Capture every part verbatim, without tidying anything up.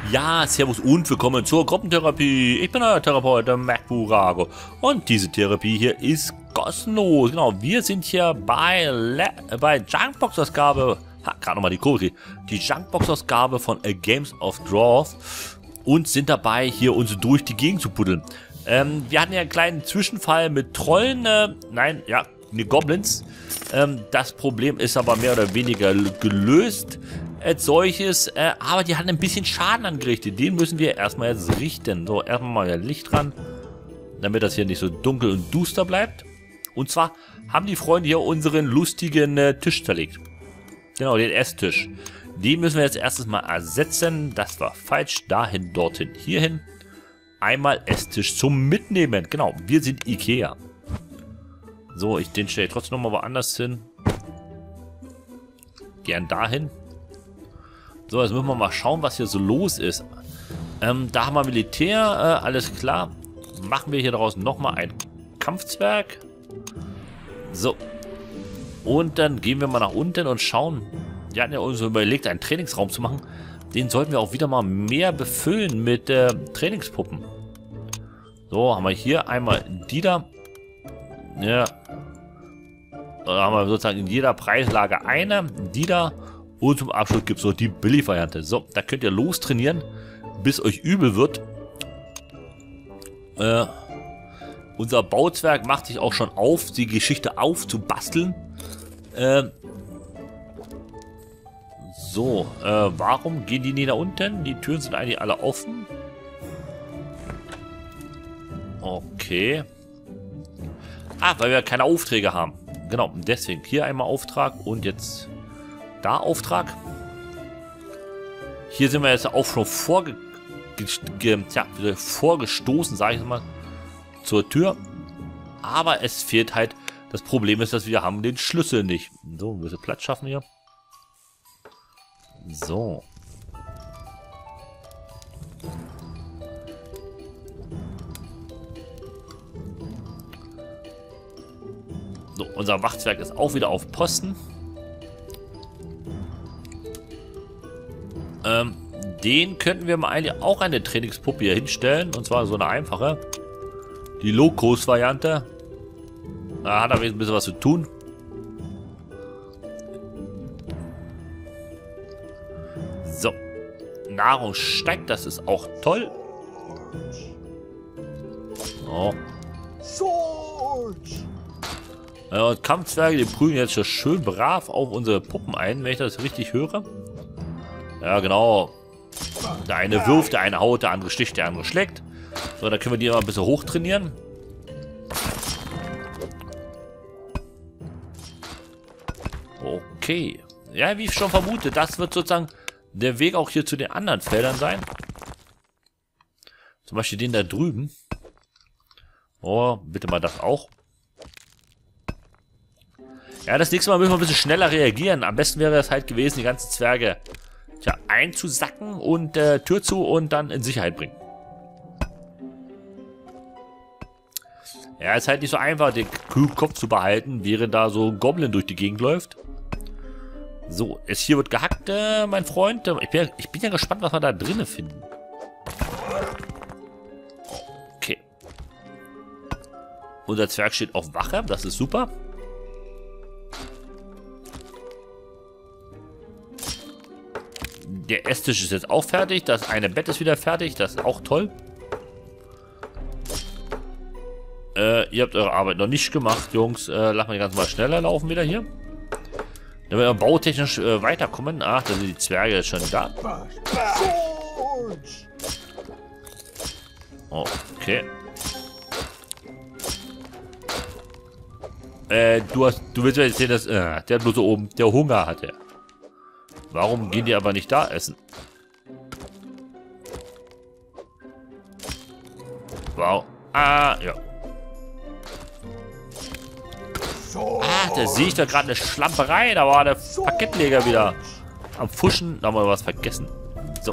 Ja, servus und willkommen zur Gruppentherapie. Ich bin euer Therapeut, der MacBurago. Und diese Therapie hier ist kostenlos. Genau, wir sind hier bei, Le bei Junkbox-Ausgabe. Ha, gerade nochmal die Kurve. Die Junkbox-Ausgabe von A Games of Dwarf. Und sind dabei, hier uns durch die Gegend zu buddeln. Ähm, wir hatten ja einen kleinen Zwischenfall mit Trollen. Äh, nein, ja, ne Goblins. Ähm, das Problem ist aber mehr oder weniger gelöst. Als solches, äh, aber die hatten ein bisschen Schaden angerichtet. Den müssen wir erstmal jetzt richten. So, erstmal mal Licht dran, damit das hier nicht so dunkel und duster bleibt. Und zwar haben die Freunde hier unseren lustigen äh, Tisch zerlegt. Genau, den Esstisch. Den müssen wir jetzt erstes mal ersetzen. Das war falsch. Dahin, dorthin, hierhin. Einmal Esstisch zum Mitnehmen. Genau, wir sind Ikea. So, ich den stelle ich trotzdem nochmal woanders hin. Gern dahin. So, jetzt müssen wir mal schauen, was hier so los ist. Ähm, da haben wir Militär, äh, alles klar. Machen wir hier draußen nochmal ein Kampfzwerg. So. Und dann gehen wir mal nach unten und schauen. Wir hatten ja uns überlegt, einen Trainingsraum zu machen. Den sollten wir auch wieder mal mehr befüllen mit äh, Trainingspuppen. So, haben wir hier einmal die da. Ja. Da haben wir sozusagen in jeder Preislage eine. Die da. Und zum Abschluss gibt es noch die Billig-Variante. So, da könnt ihr los trainieren, bis euch übel wird. Äh, unser Bauzwerg macht sich auch schon auf, die Geschichte aufzubasteln. Äh, so, äh, warum gehen die nie nach unten? Die Türen sind eigentlich alle offen. Okay. Ah, weil wir keine Aufträge haben. Genau, deswegen hier einmal Auftrag und jetzt... Da Auftrag. Hier sind wir jetzt auch schon vorge ja, vorgestoßen, sage ich mal, zur Tür. Aber es fehlt halt, das Problem ist, dass wir haben den Schlüssel nicht. So, ein bisschen Platz schaffen hier. So. So, unser Wachzwerg ist auch wieder auf Posten. Ähm, den könnten wir mal eigentlich auch eine Trainingspuppe hier hinstellen. Und zwar so eine einfache. Die Low-Cost-Variante. Da hat er ein bisschen was zu tun. So. Nahrung steigt, das ist auch toll. So. Ja, und Kampfzwerge, die prügeln jetzt schon schön brav auf unsere Puppen ein, wenn ich das richtig höre. Ja, genau. Der eine wirft, der eine haut, der andere sticht, der andere schlägt. So, dann können wir die mal ein bisschen hoch trainieren. Okay. Ja, wie ich schon vermute, das wird sozusagen der Weg auch hier zu den anderen Feldern sein. Zum Beispiel den da drüben. Oh, bitte mal das auch. Ja, das nächste Mal müssen wir ein bisschen schneller reagieren. Am besten wäre es halt gewesen, die ganzen Zwerge Tja, einzusacken und äh, Tür zu und dann in Sicherheit bringen. Ja, ist halt nicht so einfach, den kühlen Kopf zu behalten, während da so ein Goblin durch die Gegend läuft. So, es hier wird gehackt, äh, mein Freund. Ich bin, ich bin ja gespannt, was wir da drinnen finden. Okay. Unser Zwerg steht auf Wache, das ist super. Der Esstisch ist jetzt auch fertig. Das eine Bett ist wieder fertig. Das ist auch toll. Äh, ihr habt eure Arbeit noch nicht gemacht, Jungs. Äh, lassen wir ganz mal schneller laufen wieder hier. Damit wir bautechnisch äh, weiterkommen. Ach, da sind die Zwerge jetzt schon da. Okay. Äh, du hast, du willst ja jetzt sehen, dass äh, der bloß so oben, der Hunger hatte. Warum gehen die aber nicht da essen? Wow. Ah, ja. Ah, da sehe ich da gerade eine Schlamperei. Da war der Paketleger wieder am Fuschen. Da haben wir was vergessen. So.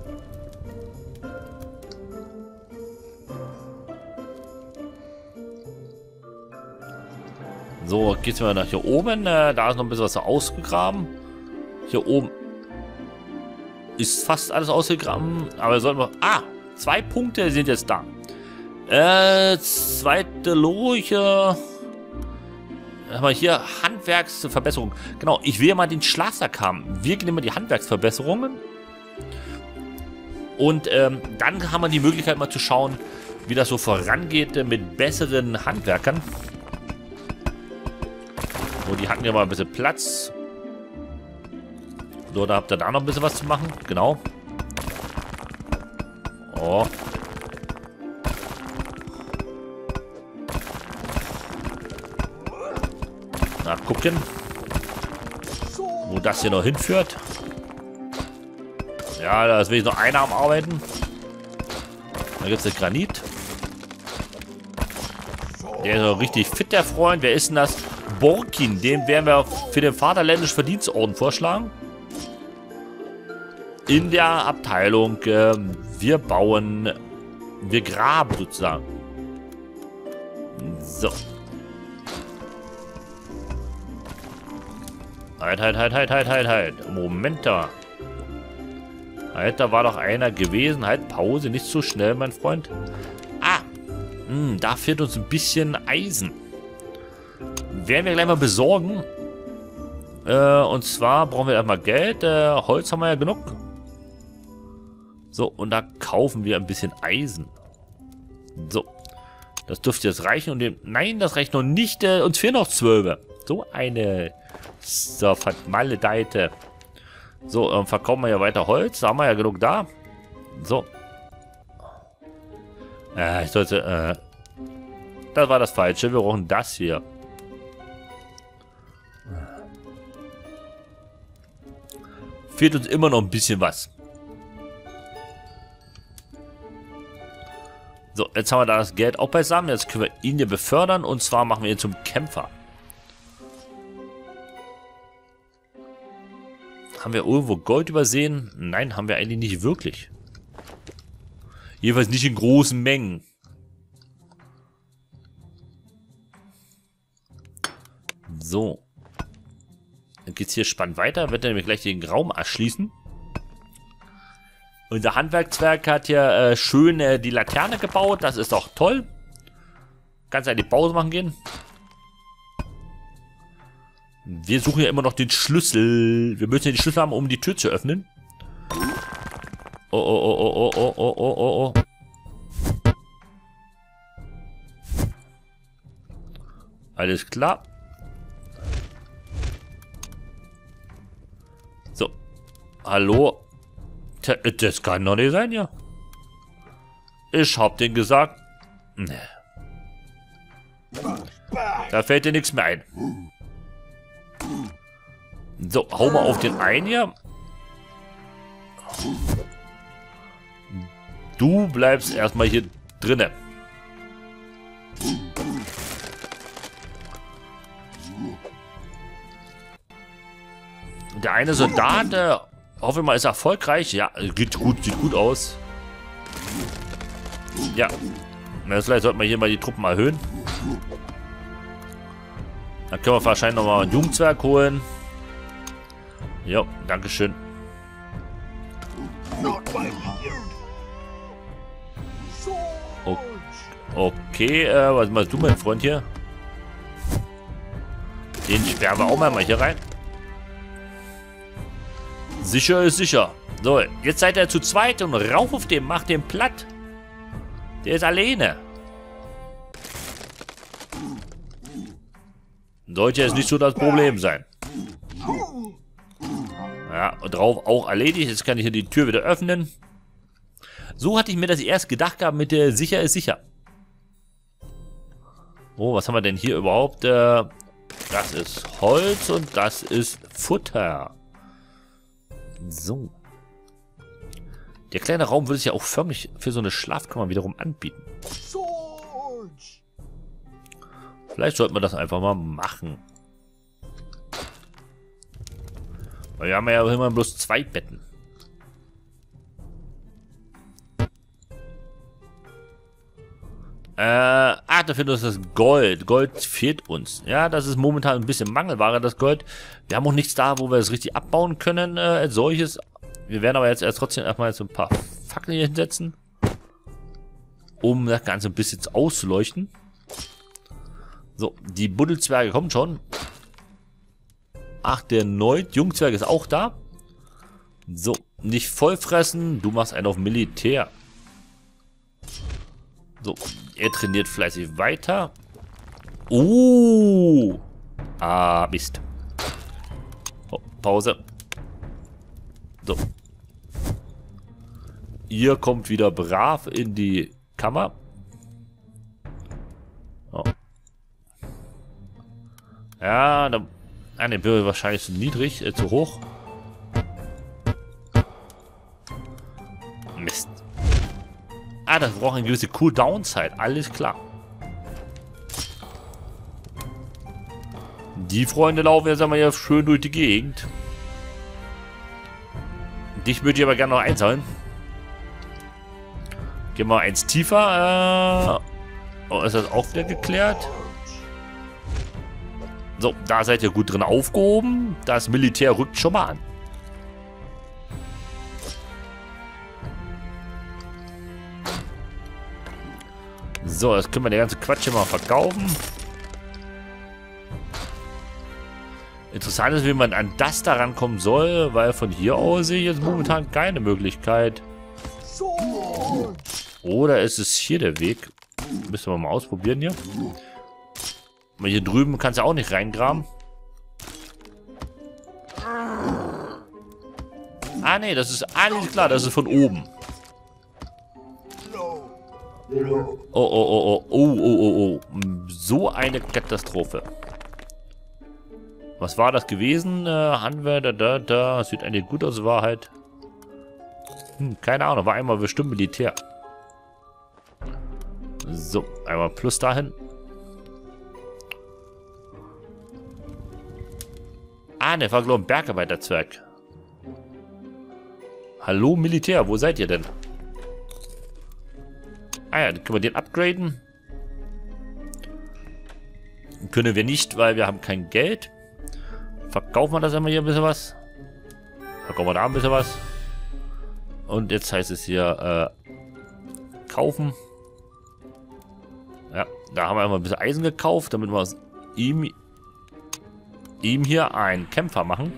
So, geht's mal nach hier oben. Äh, da ist noch ein bisschen was ausgegraben. Hier oben ist fast alles ausgegraben. Aber sollten wir... Ah, zwei Punkte sind jetzt da. Äh, zweite Lurche. Haben wir hier Handwerksverbesserung. Genau, ich will ja mal den Schlafsack haben. Wir nehmen die Handwerksverbesserungen. Und ähm, dann haben wir die Möglichkeit mal zu schauen, wie das so vorangeht äh, mit besseren Handwerkern. So, die hatten ja mal ein bisschen Platz. So, da habt ihr da noch ein bisschen was zu machen. Genau. Oh. Na, gucken. Wo das hier noch hinführt. Ja, da ist wenigstens noch einer am Arbeiten. Da gibt es den Granit. Der ist noch richtig fit, der Freund. Wer ist denn das? Borkin. Den werden wir für den Vaterländischen Verdienstorden vorschlagen. In der Abteilung. Äh, wir bauen. Wir graben sozusagen. So. Halt, halt, halt, halt, halt, halt, halt. Moment da. Halt, da war doch einer gewesen. Halt, Pause, nicht so schnell, mein Freund. Ah, mh, da fehlt uns ein bisschen Eisen. Werden wir gleich mal besorgen. Äh, und zwar brauchen wir erstmal Geld. Äh, Holz haben wir ja genug. So, und da kaufen wir ein bisschen Eisen. So. Das dürfte jetzt reichen. Und dem, nein, das reicht noch nicht. Äh, uns fehlen noch zwölf. So eine... So, vermaledeite. So, ähm, verkaufen wir ja weiter Holz. Da haben wir ja genug da. So. Äh, ich sollte, äh. Das war das Falsche. Wir brauchen das hier. Fehlt uns immer noch ein bisschen was. So, jetzt haben wir da das Geld auch beisammen. Jetzt können wir ihn hier befördern. Und zwar machen wir ihn zum Kämpfer. Haben wir irgendwo Gold übersehen? Nein, haben wir eigentlich nicht wirklich. Jedenfalls nicht in großen Mengen. So. Dann geht es hier spannend weiter. Wird er nämlich gleich den Raum erschließen. Unser Handwerkswerk hat hier äh, schön äh, die Laterne gebaut. Das ist auch toll. Kannst du eine Pause machen gehen? Wir suchen ja immer noch den Schlüssel. Wir müssen ja den Schlüssel haben, um die Tür zu öffnen. Oh, oh, oh, oh, oh, oh, oh, oh, oh. Alles klar. So. Hallo. Das kann doch nicht sein, ja. Ich hab den gesagt. Nee. Da fällt dir nichts mehr ein. So, hau mal auf den einen hier. Du bleibst erstmal hier drinnen. Der eine Soldat, äh, hoffe mal, ist erfolgreich. Ja, geht gut, sieht gut aus. Ja, vielleicht sollten wir hier mal die Truppen erhöhen. Dann können wir wahrscheinlich noch mal ein Jungzwerg holen. Jo, dankeschön. Okay, äh, was machst du, mein Freund hier? Den sperren wir auch mal, mal hier rein. Sicher ist sicher. So, jetzt seid ihr zu zweit und rauf auf den, macht den platt. Der ist alleine. Sollte jetzt nicht so das Problem sein. Ja, und drauf auch erledigt. Jetzt kann ich hier die Tür wieder öffnen. So hatte ich mir das erst gedacht gehabt mit der sicher ist sicher. Oh, was haben wir denn hier überhaupt? Äh, das ist Holz und das ist Futter. So. Der kleine Raum würde sich ja auch förmlich für so eine Schlafkammer wiederum anbieten. Vielleicht sollten wir das einfach mal machen. Weil wir haben ja immer bloß zwei Betten. Äh, ah, da fehlt uns das Gold. Gold fehlt uns. Ja, das ist momentan ein bisschen Mangelware, das Gold. Wir haben auch nichts da, wo wir es richtig abbauen können, äh, als solches. Wir werden aber jetzt erst trotzdem erstmal so ein paar Fackeln hier hinsetzen, um das Ganze ein bisschen auszuleuchten. So, die Buddelzwerge kommen schon. Ach, der Neut Jungzwerg ist auch da. So, nicht vollfressen, du machst einen auf Militär. So, er trainiert fleißig weiter. Oh! Ah, Mist. Oh, Pause. So. Ihr kommt wieder brav in die Kammer. Oh. Ja, da... Ah, ne, Birne wahrscheinlich zu niedrig, äh, zu hoch. Mist. Ah, das braucht eine gewisse Cooldown-Zeit. Alles klar. Die Freunde laufen jetzt einmal hier schön durch die Gegend. Dich würde ich aber gerne noch einsammeln. Gehen wir eins tiefer. Äh, oh, ist das auch wieder geklärt? So, da seid ihr gut drin aufgehoben. Das Militär rückt schon mal an. So, jetzt können wir den ganzen Quatsch hier mal verkaufen. Interessant ist, wie man an das da rankommen soll, weil von hier aus sehe ich jetzt momentan keine Möglichkeit. Oder ist es hier der Weg? Müssen wir mal ausprobieren hier. Aber hier drüben kannst du auch nicht reingraben. Ah ne, das ist alles klar, das ist von oben. Oh, oh, oh, oh, oh, oh, oh, oh. So eine Katastrophe. Was war das gewesen? Äh, Handwerker, da, da. Sieht eigentlich gut aus, Wahrheit. Hm, keine Ahnung, war einmal bestimmt Militär. So, einmal plus dahin. Ah, ne, war glaube ich ein Bergarbeiterzwerg. Hallo Militär, wo seid ihr denn? Ah ja, dann können wir den upgraden. Können wir nicht, weil wir haben kein Geld. Verkaufen wir das einmal hier ein bisschen was. Verkaufen wir da ein bisschen was. Und jetzt heißt es hier äh, kaufen. Ja, da haben wir einmal ein bisschen Eisen gekauft, damit wir aus ihm, ihm hier einen Kämpfer machen.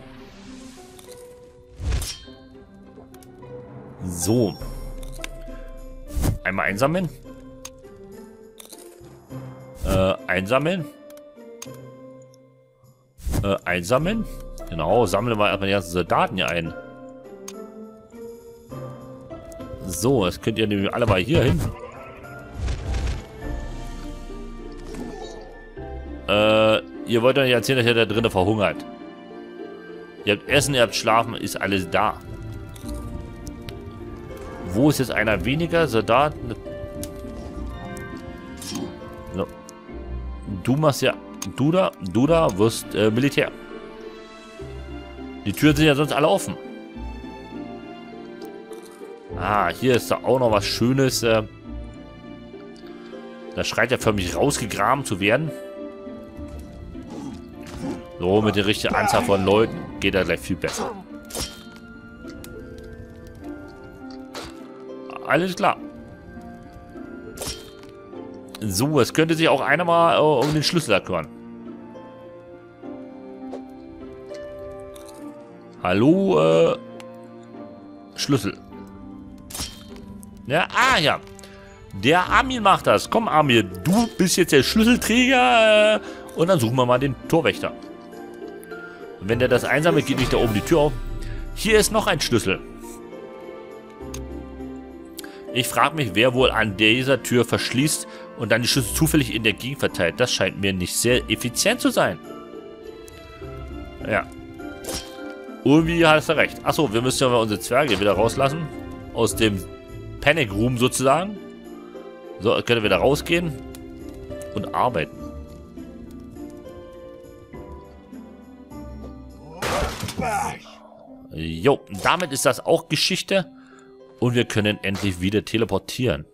So. Einmal einsammeln. Äh, einsammeln. Äh, einsammeln. Genau, sammeln wir erstmal die ganzen Soldaten hier ein. So, jetzt könnt ihr nämlich alle mal hier hin. Äh, ihr wollt doch nicht erzählen, dass ihr da drinnen verhungert. Ihr habt Essen, ihr habt Schlafen, ist alles da. Wo ist jetzt einer weniger? Soldaten. So. Du machst ja. Du da, du da wirst äh, Militär. Die Türen sind ja sonst alle offen. Ah, hier ist da auch noch was Schönes. Äh, da schreit ja förmlich rausgegraben zu werden. So, mit der richtigen Anzahl von Leuten geht er gleich viel besser. Alles klar. So, es könnte sich auch einer mal äh, um den Schlüssel kümmern. Hallo, äh, Schlüssel. Ja, ah, ja. Der Armin macht das. Komm, Armin, du bist jetzt der Schlüsselträger. Äh, und dann suchen wir mal den Torwächter. Und wenn der das einsammelt, geht nicht da oben die Tür auf. Hier ist noch ein Schlüssel. Ich frage mich, wer wohl an dieser Tür verschließt und dann die Schlüssel zufällig in der Gegend verteilt. Das scheint mir nicht sehr effizient zu sein. Ja. Irgendwie hast du recht. Achso, wir müssen ja mal unsere Zwerge wieder rauslassen. Aus dem Panic Room sozusagen. So, können wir da rausgehen und arbeiten. Jo, damit ist das auch Geschichte. Und wir können endlich wieder teleportieren.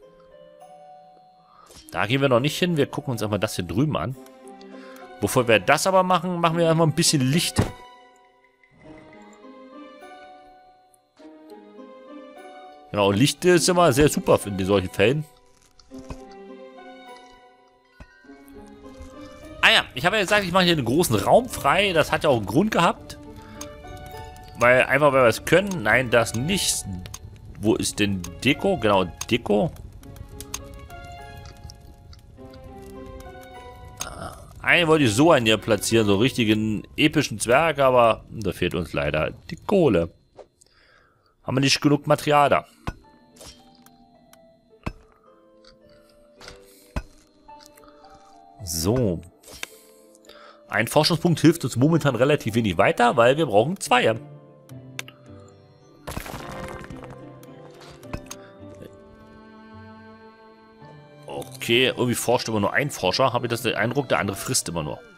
Da gehen wir noch nicht hin. Wir gucken uns einmal das hier drüben an. Bevor wir das aber machen, machen wir einmal ein bisschen Licht. Genau, Licht ist immer sehr super in solchen Fällen. Ah ja, ich habe ja gesagt, ich mache hier einen großen Raum frei. Das hat ja auch einen Grund gehabt. Weil einfach, weil wir es können. Nein, das nicht. Wo ist denn Deko? Genau, Deko. Einen wollte ich so einen hier platzieren, so richtigen epischen Zwerg, aber da fehlt uns leider die Kohle. Haben wir nicht genug Material da. So. Ein Forschungspunkt hilft uns momentan relativ wenig weiter, weil wir brauchen zwei. Okay, irgendwie forscht immer nur ein Forscher. Habe ich das den Eindruck, der andere frisst immer nur.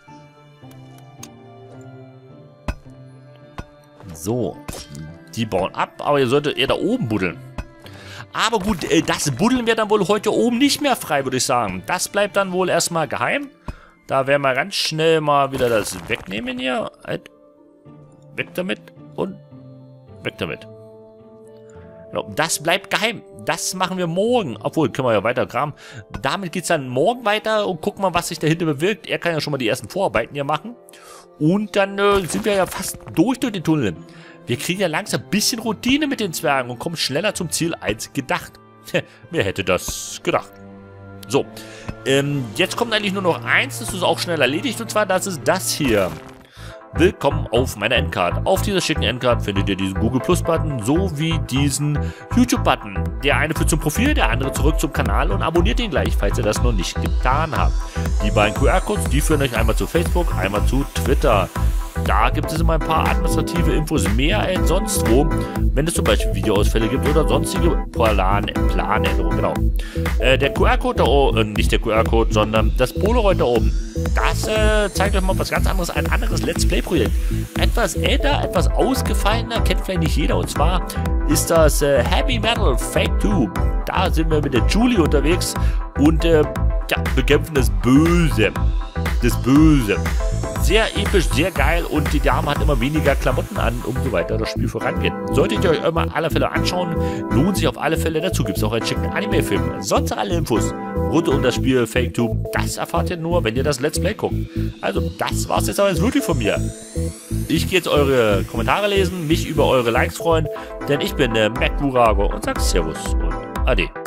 So. Die bauen ab, aber ihr solltet eher da oben buddeln. Aber gut, das buddeln wir dann wohl heute oben nicht mehr frei, würde ich sagen. Das bleibt dann wohl erstmal geheim. Da werden wir ganz schnell mal wieder das wegnehmen hier. Halt. Weg damit und weg damit. Das bleibt geheim. Das machen wir morgen. Obwohl, können wir ja weiter graben. Damit geht es dann morgen weiter und gucken mal, was sich dahinter bewirkt. Er kann ja schon mal die ersten Vorarbeiten hier machen. Und dann äh, sind wir ja fast durch durch den Tunnel. Wir kriegen ja langsam ein bisschen Routine mit den Zwergen und kommen schneller zum Ziel als gedacht. Wer hätte das gedacht? So, ähm, jetzt kommt eigentlich nur noch eins, das ist auch schnell erledigt, und zwar das ist das hier. Willkommen auf meiner Endcard. Auf dieser schicken Endcard findet ihr diesen Google Plus Button sowie diesen YouTube Button. Der eine führt zum Profil, der andere zurück zum Kanal, und abonniert ihn gleich, falls ihr das noch nicht getan habt. Die beiden Q R-Codes, die führen euch einmal zu Facebook, einmal zu Twitter. Da gibt es immer ein paar administrative Infos mehr als sonst wo, wenn es zum Beispiel Videoausfälle gibt oder sonstige Plan Planänderungen. Genau. Äh, der Q R-Code da oben, äh, nicht der Q R-Code, sondern das Polaroid da oben, das äh, zeigt euch mal was ganz anderes, ein anderes Let's Play-Projekt. Etwas älter, etwas ausgefallener, kennt vielleicht nicht jeder, und zwar ist das äh, Heavy Metal Fake zwei. Da sind wir mit der Julie unterwegs und äh, ja, bekämpfen das Böse. Das Böse. Sehr episch, sehr geil, und die Dame hat immer weniger Klamotten an, umso weiter das Spiel vorangeht. Solltet ihr euch immer auf alle Fälle anschauen, lohnt sich auf alle Fälle. Dazu gibt es auch einen schicken Anime-Film. Sonst alle Infos rund um das Spiel Fake zwei, das erfahrt ihr nur, wenn ihr das Let's Play guckt. Also, das war's jetzt aber jetzt wirklich von mir. Ich gehe jetzt eure Kommentare lesen, mich über eure Likes freuen, denn ich bin der MacBurago und sage Servus und Ade.